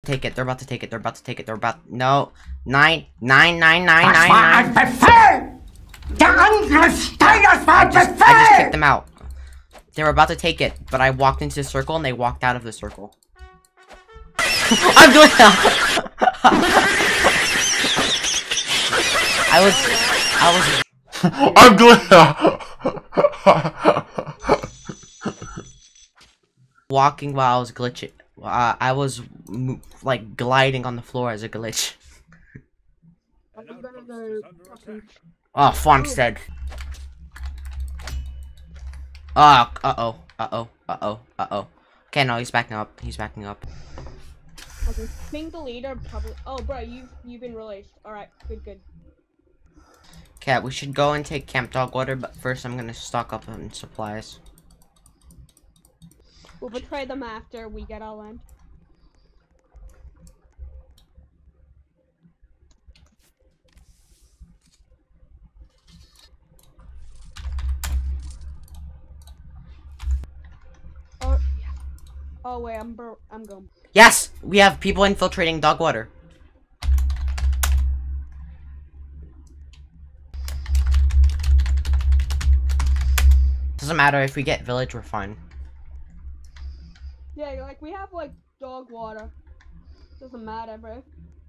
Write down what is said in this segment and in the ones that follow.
take it. They're about to take it. They're about to take it. They're about. No. 9, 9, 9, 9, 9, 9. I just kicked them out. They were about to take it, but I walked into the circle and they walked out of the circle. I'm doing that. I'm doing that. Walking while I was glitching. I was like gliding on the floor as a glitch. Oh, Farmstead. Oh, uh-oh. Okay, no, he's backing up. He's backing up. Okay, ping the leader probably. Oh, bro, you've been released. All right, good. Okay, we should go and take Camp Dog Water, but first I'm gonna stock up on supplies. We'll betray them after we get our land. Oh wait, I'm going. Yes, we have people infiltrating Dog Water. Doesn't matter if we get village, we're fine. Yeah, like we have like dog water. Doesn't matter, bro.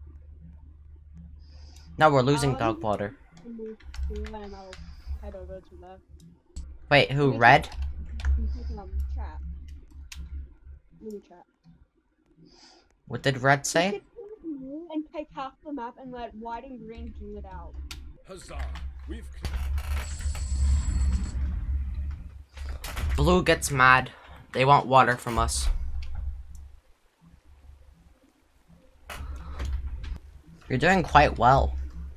No, we're losing dog water. I'll head over to that. Wait, who? Red? Chat. Chat. What did Red say? And take half the map and let white and green do it out. Huzzah! We've. Blue gets mad. They want water from us. You're doing quite well.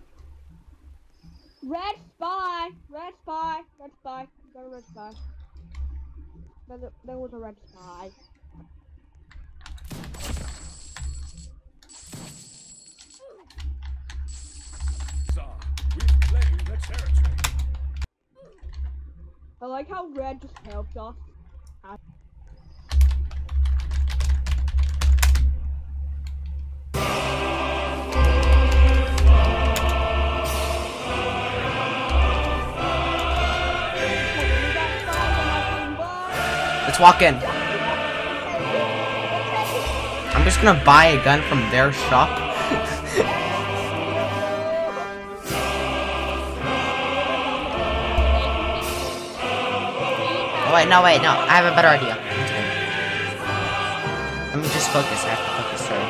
Red spy! Red spy! Red spy! Got a red spy. There was a red spy. We've claimed the territory. I like how Red just helped us. Let's walk in. I'm just gonna buy a gun from their shop. Wait, no, I have a better idea. Let me just focus. I have to focus, sorry.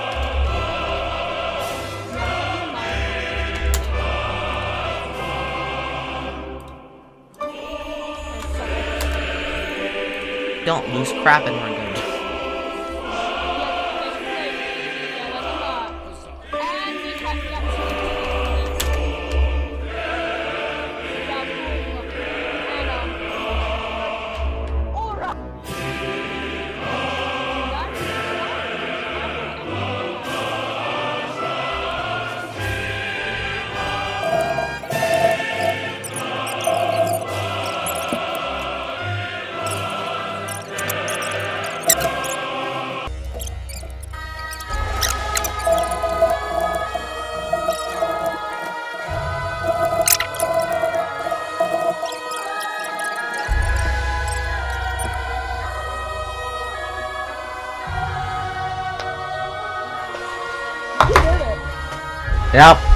Don't lose crap and we're good. Yep.